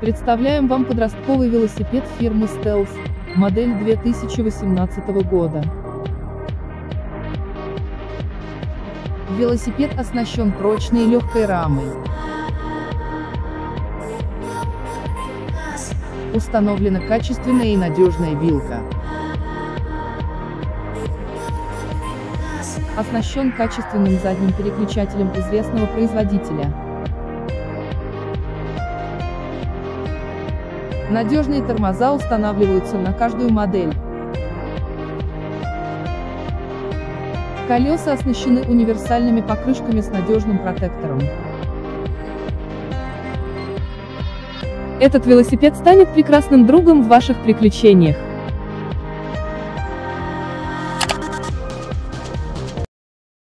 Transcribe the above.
Представляем вам подростковый велосипед фирмы Stealth, модель 2018 года. Велосипед оснащен прочной и легкой рамой. Установлена качественная и надежная вилка. Оснащен качественным задним переключателем известного производителя. Надежные тормоза устанавливаются на каждую модель. Колеса оснащены универсальными покрышками с надежным протектором. Этот велосипед станет прекрасным другом в ваших приключениях.